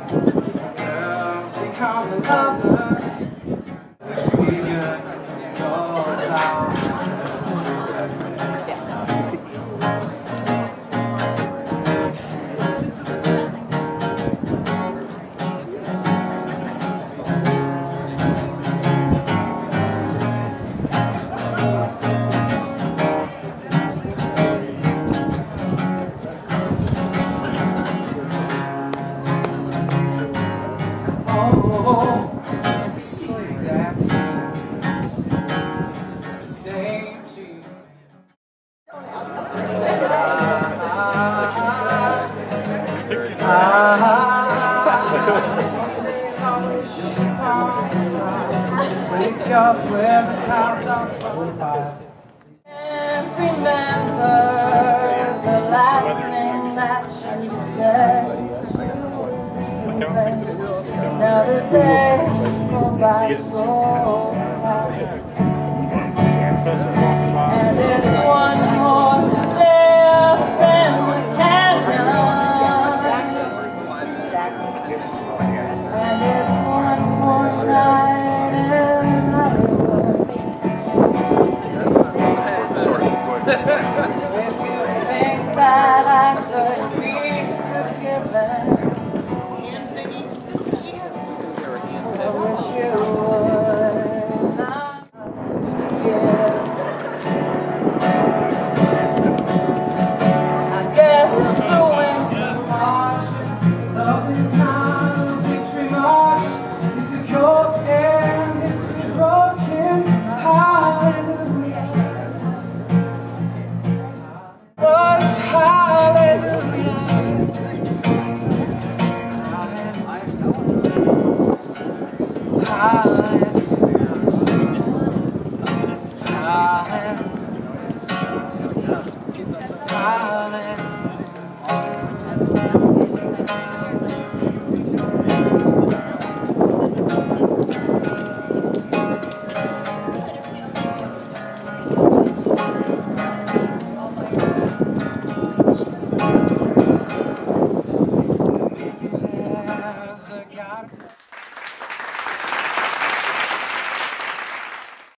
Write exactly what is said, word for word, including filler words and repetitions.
Girls become the lovers. Let's be good to go down. Oh, see that scene. It's the same cheese. Ah, ah, someday I wish upon a star. Wake up where the clouds are full of fire. And remember the last thing that you said. Now the days go by so fast, and there's one more day up in the canyon, and there's one more night in Hollywood. If you think that I could be forgiven, I wish you would not, yeah. I guess the winds of March, love is not a victory march. It's a cold and it's a broken hallelujah. Was hallelujah. Hallelujah. Hallelujah.